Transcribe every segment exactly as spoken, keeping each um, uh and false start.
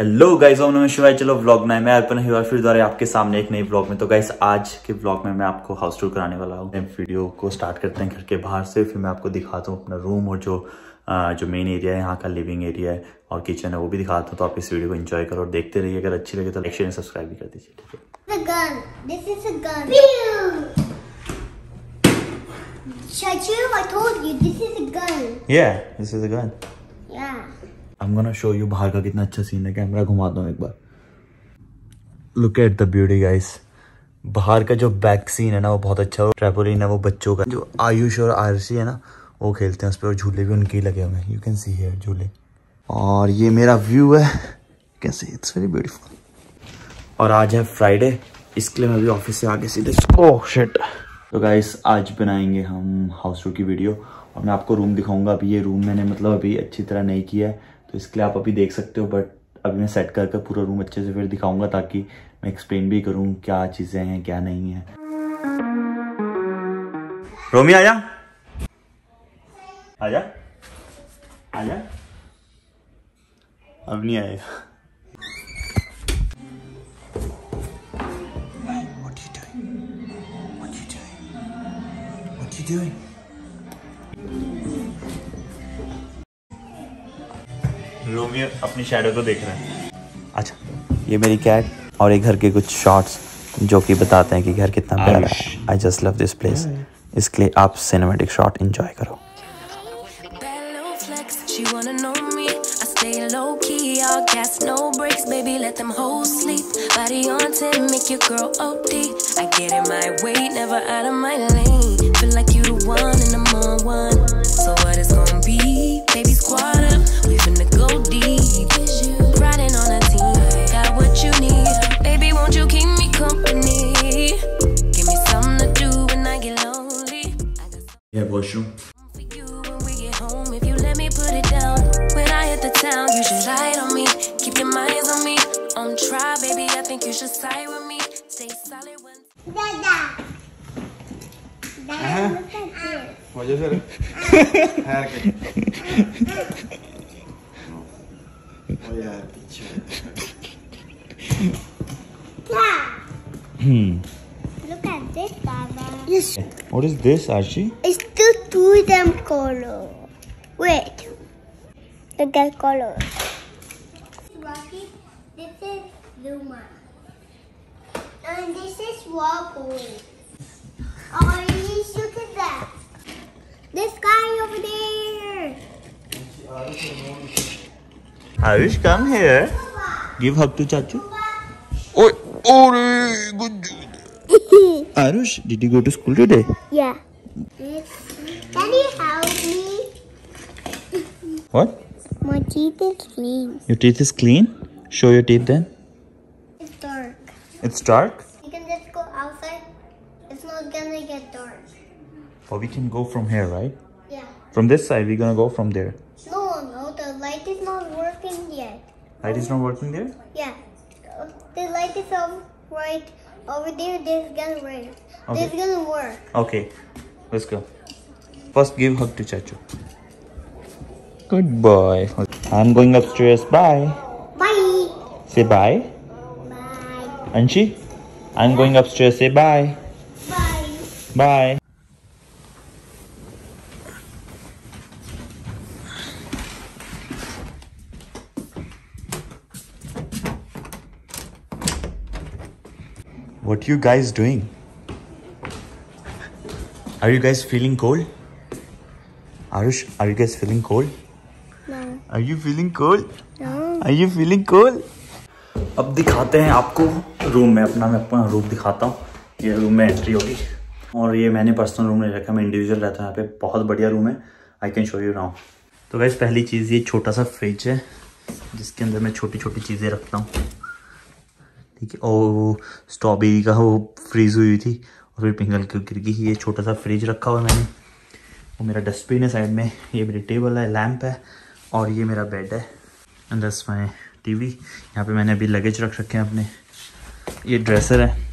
Hello guys, ओम नमः शिवाय। चलो व्लॉग में मैं अर्पण हिवा फिर द्वारा आपके सामने एक नई व्लॉग में। तो गाइस आज के व्लॉग में मैं आपको हाउस टूर कराने वाला हूँ। वीडियो को स्टार्ट करते हैं घर के बाहर से, फिर मैं आपको दिखाता हूँ अपना रूम और जो आ, जो मेन एरिया है, यहाँ का लिविंग एरिया है और किचन है, वो भी दिखाता हूँ। तो आप इस वीडियो को एंजॉय करो और देखते रहिए। अगर अच्छी लगे तो लाइक शेयर सब्सक्राइब भी कर दीजिए, ठीक है। I'm gonna show you बाहर का कितना अच्छा सीन है। कैमरा घुमाता हूँ एक बार। Look at the beauty guys। बाहर का जो बैक सीन है ना वो बहुत अच्छा है। ट्रैपोलिन है वो बच्चों का, जो आयुष और आरसी है ना वो खेलते हैं उस पर, और झूले भी उनके ही लगे हुए हैं। यू कैन सी हियर झूले। और ये मेरा व्यू है, can see it's very beautiful. और आज है फ्राइडे, इसके लिए मैं अभी ऑफिस से आके सीधे ओह शिट। तो गाइस आज बनाएंगे हम हाउस टूर की वीडियो और मैं आपको रूम दिखाऊंगा। अभी ये रूम मैंने मतलब अभी अच्छी तरह नहीं किया है, तो इसके लिए आप अभी देख सकते हो, बट अभी मैं सेट करके पूरा रूम अच्छे से फिर दिखाऊंगा, ताकि मैं एक्सप्लेन भी करूं क्या चीज़ें हैं क्या नहीं है। रोमी आजा आजा आजा, अब नहीं आएगा। What you doing? What you doing? What you doing? Romeo अपनी शैडो को देख रहा है। अच्छा, ये मेरी कैट और एक घर के कुछ शॉट्स जो कि बताते हैं कि घर कितना प्यारा है। I just love this place. इसके लिए आप सिनेमैटिक शॉट एंजॉय करो। Yeah, washroom. Dada. Dada, look at this. वजह से है क्या? ओ यार पीछे। Hmm. Look at this, Dada. Yes. What is this, Archie? It's the two them color. Wait. Look at colors. Rocky, this is Luma. And this is Wobble. Oh, yes, look at that. This guy over there. Ayush, come here. Give hug to Chachu. Oh, oh, good. Ayush, did you go to school today? Yeah. Can you help me? What? My teeth is clean. Your teeth is clean? Show your teeth then. It's dark. It's dark? You can just go outside. It's not gonna get dark. Or we can go from here, right? Yeah. From this side, we're gonna go from there. No, no, the light is not working yet. Light is not working there? Yeah. The light is over right over there. This is gonna work. Okay. This is gonna work. Okay, let's go. First, give hug to Chachu. Good boy. I'm going upstairs. Bye. Bye. Say bye. Bye. Anshi, I'm going upstairs. Say bye. Bye. Bye. What you guys doing? Are you guys feeling cold? Arush, are you guys feeling cold? No. Are you feeling cold? No. Are you feeling cold? अब दिखाते हैं आपको room में अपना। मैं अपना room दिखाता हूँ। ये रूम में एंट्री होगी और ये मैंने पर्सनल रूम नहीं रखा, मैं इंडिविजुअल रहता हूँ यहाँ पे। बहुत बढ़िया रूम है। I can show you now. तो गाइस पहली चीज़, ये छोटा सा फ्रिज है जिसके अंदर मैं छोटी छोटी चीज़ें रखता हूँ, ठीक है। और स्ट्रॉबेरी का वो फ्रीज हुई थी और फिर पिघल के गिर गई। ये छोटा सा फ्रिज रखा हुआ है मैंने। वो मेरा डस्टबिन है साइड में। ये मेरी टेबल है, लैंप है और ये मेरा बेड है। And that's my TV. यहाँ पे मैंने अभी लगेज रख रखे हैं अपने। ये ड्रेसर है।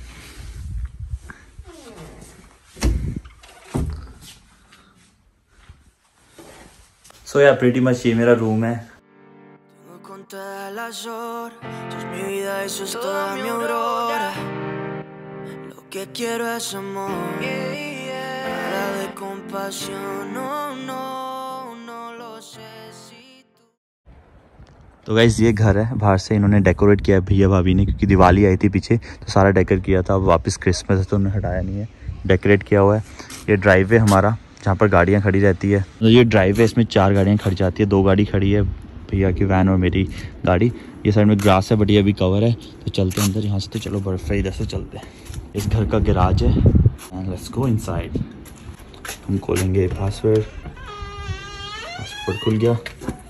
सो या प्रीटी मच ये मेरा रूम है। todas las horas. Sos mi vida, eso es toda mi aurora. Lo que quiero es amor, nada de compasión. No, no, no lo sé si tú. तो गाइस ये घर है, बाहर से इन्होंने डेकोरेट किया है भैया भाभी ने, क्योंकि दिवाली आई थी पीछे तो सारा डेकोरेट किया था। अब वापस क्रिसमस है तो उन्होंने हटाया नहीं है, डेकोरेट किया हुआ है। ये ड्राइव वे हमारा जहाँ पर गाड़ियाँ खड़ी रहती है, तो ये ड्राइव वे, इसमें चार गाड़ियाँ खड़ी जाती है। दो गाड़ी खड़ी है, भैया की वैन और मेरी गाड़ी। ये साइड में ग्रास है बट ये अभी कवर है, तो चलते हैं अंदर यहाँ से। तो चलो बर्फ है, इधर से चलते हैं। इस घर का गैराज है एंड लेट्स गो इनसाइड। हम खोलेंगे पासवर्ड, पासवर्ड खुल गया।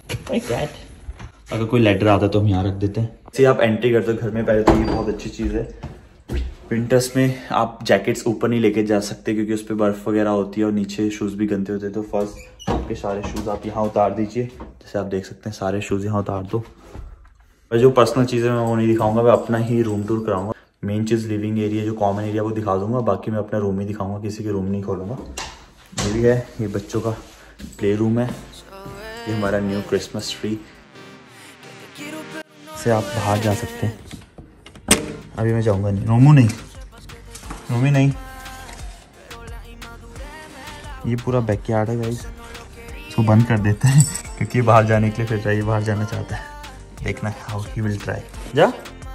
अगर कोई लेटर आता है तो हम यहाँ रख देते हैं। जैसे आप एंट्री करते हो घर में, पहले तो ये बहुत अच्छी चीज़ है। विंटर्स में आप जैकेट्स ऊपर नहीं लेके जा सकते क्योंकि उस पर बर्फ़ वगैरह होती है और नीचे शूज़ भी गंदे होते हैं। तो फर्स्ट आपके सारे शूज़ आप यहाँ उतार दीजिए। जैसे आप देख सकते हैं सारे शूज़ यहाँ उतार दो। और जो पर्सनल चीज़ें मैं वो नहीं दिखाऊंगा, मैं अपना ही रूम टूर कराऊंगा। मेन चीज़ लिविंग एरिया, जो कॉमन एरिया वो दिखा दूंगा, बाकी मैं अपना रूम ही दिखाऊंगा, किसी के रूम नहीं खोलूँगा। ये भी है, ये बच्चों का प्ले रूम है। ये हमारा न्यू क्रिसमस ट्री से आप बाहर जा सकते हैं। अभी मैं जाऊंगा नहीं, रोमू नहीं, रोमी नहीं। ये पूरा बैकयार्ड है गाइस, इसको बंद कर देते हैं क्योंकि बाहर जाने के लिए फिर चाहिए, बाहर जाना चाहता है। देखना हाउ ही विल ट्राई। जा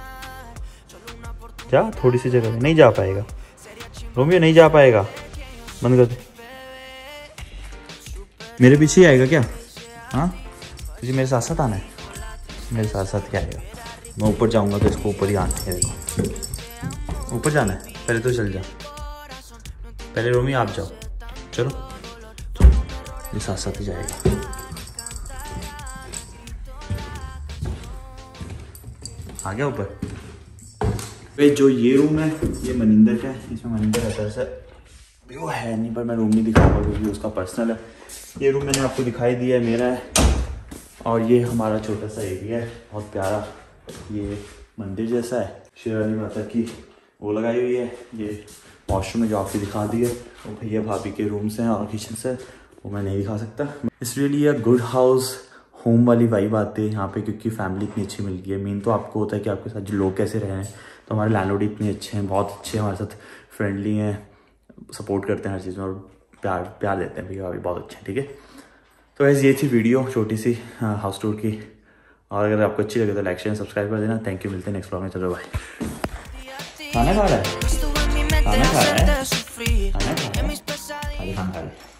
जा, थोड़ी सी जगह नहीं जा पाएगा रोमियो, नहीं जा पाएगा, बंद कर दे। मेरे पीछे ही आएगा क्या? हाँ, तुझे मेरे साथ साथ आना है। मेरे साथ साथ क्या आएगा? मैं ऊपर जाऊंगा तो इसको ऊपर ही आना है। देखो ऊपर जाना है, पहले तो चल जा। पहले रोमी आप जाओ, चलो ये साथ साथ ही जाएगा। आ गया ऊपर। भाई जो ये रूम है ये मनिंदर का है, इसमें मनिंदर रहता है। सर वो है नहीं पर मैं रूम नहीं दिखाऊंगा क्योंकि उसका पर्सनल है। ये रूम मैंने आपको दिखाई दिया है, मेरा है। और ये हमारा छोटा सा एरिया है, बहुत प्यारा। ये मंदिर जैसा है, शेरानी माता की वो लगाई हुई है। ये वॉशरूम में जो आपको दिखा दी है वो भैया भाभी के रूम से हैं और किचन से, वो मैं नहीं दिखा सकता। It's really a good house, home वाली वाइब आती है यहाँ पे क्योंकि फैमिली इतनी अच्छी मिल गई है। मेन तो आपको होता है कि आपके साथ जो लोग कैसे रहे हैं। तो हमारे लैंडलॉर्ड इतने अच्छे हैं, बहुत अच्छे हमारे साथ, फ्रेंडली हैं, सपोर्ट करते हैं हर चीज़ में और प्यार प्यार देते हैं भैया भाभी, बहुत अच्छे हैं। ठीक है, तो ऐसे ये थी वीडियो छोटी सी हाउस टूर की। और अगर आपको अच्छी लगे तो लाइक शेयर सब्सक्राइब कर देना। थैंक यू, मिलते हैं नेक्स्ट व्लॉग में। चलो बाय। खाना खा रहा है, खाना खा रहा है, खाना खा रहा है, खाना खा रहा है।